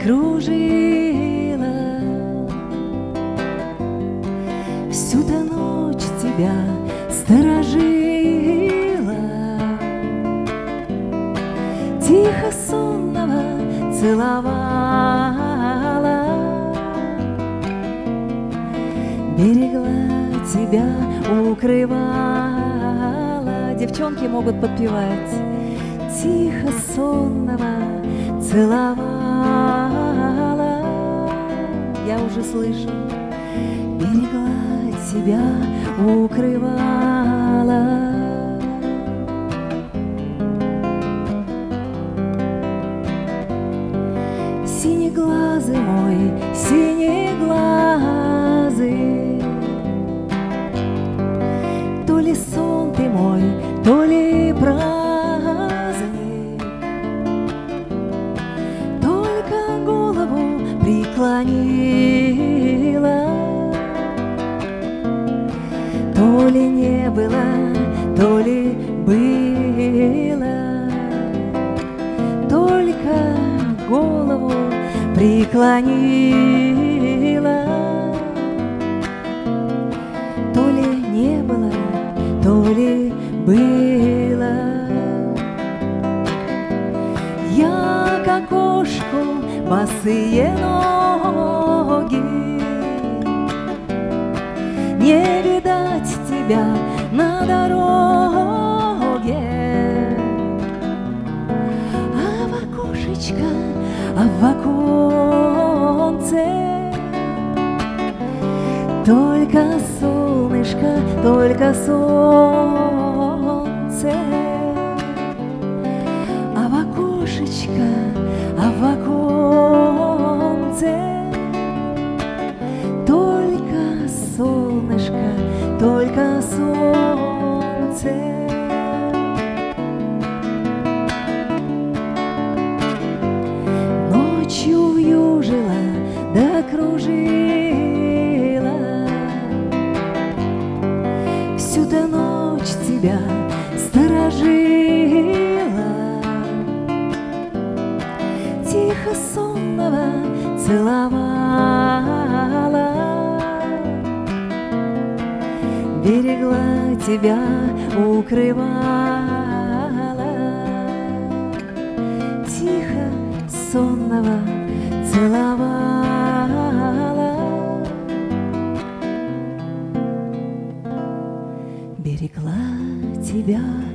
кружила, всю-то ночь тебя сторожила, тихо сонного целовала, берегла тебя, укрывала. Девчонки могут подпевать. Тихо сонного целовала, я уже слышу. Берегла тебя, укрывала. Синеглазый мой, синеглазый, то ли сон ты мой, то ли праздник, только голову преклонила. То ли не было, то ли было, только голову преклонила. То ли не было, то ли было. Я к окошку, босые ноги, не видать тебя на дороге. А в окошечко, а в оконце только солнышко, только солнце. А в окошечко, а в оконце только солнышко, только солнце. Ночью вьюжила да кружила, всю-то ночь тебя сторожила, тихо сонного целовала, берегла тебя, укрывала, тихо сонного целовала, берегла тебя.